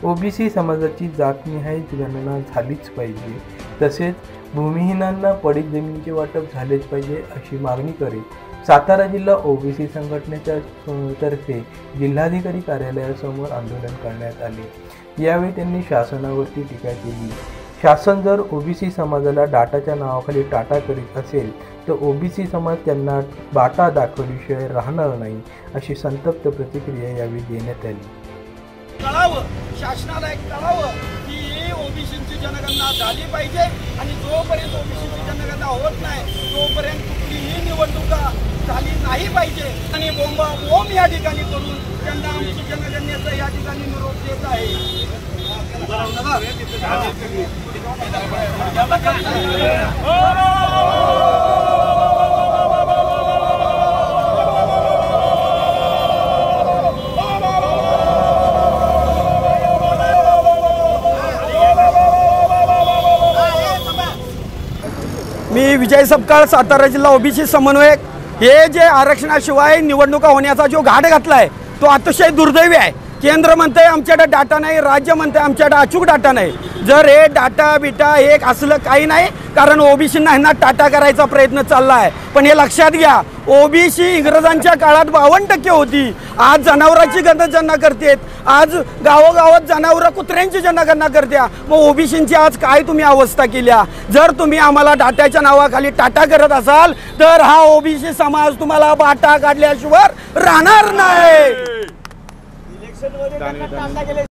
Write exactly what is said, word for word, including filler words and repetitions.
OBC समाजाची जातनिहाय गणना झालीच पाहिजे, तसेच भूमिहीनांना पडीक जमिनीचे वाटप झालेच पाहिजे अशी मागणी करीत सातारा जिल्हा ओबीसी संघटनेच्या तर्फे जिल्हाधिकारी कार्यालयासमोर आंदोलन करण्यात आले। यावेळी त्यांनी शासनावरती टीका केली। शासन जर ओबीसी समाजाला डाटाच्या नावाखाली टाटा करीत असेल तर ओबीसी समाज त्यांना बाटा दाखवल्याशिवाय राहणार नाही, अशी संतप्त प्रतिक्रिया यावेळी देण्यात आली। कळावं, शासनाला एक कळावं की ओबीसीची जनगणना झाली पाहिजे आणि जोपर्यंत ओबीसीची जनगणना होत नाही तोपर्यंत कुठलीही निवडणुका झाली नाही पाहिजे आणि बोंबा ओम या ठिकाणी करून त्यांना आमची जनगणनेचा या ठिकाणी निरोप देत आहे। मी विजय सपकाळ, सातारा जिल्हा ओबीसी समन्वयक। हे जे आरक्षणाशिवाय निवडणुका होण्याचा जो घाट घातला आहे तो अतिशय दुर्दैवी आहे। केंद्र म्हणते आमच्याकडे डाटा नाही, राज्य म्हणते आमच्याकडे अचूक डाटा नाही। जर हे डाटा बिटा हे असलं काही नाही, कारण ओबीसींना ह्यांना टाटा करायचा प्रयत्न चालला आहे। पण हे लक्षात घ्या, ओबीसी इंग्रजांच्या काळात बावन्न टक्के होती, आज जनावरांची जनगणना करतेत, आज गावोगावात जनावरं कुत्र्यांची जनगणना करत्या। मग ओबीसींची आज काय तुम्ही अवस्था केल्या? जर तुम्ही आम्हाला डाटाच्या नावाखाली टाटा करत असाल तर हा ओबीसी समाज तुम्हाला बाटा काढल्याशिवाय राहणार नाही।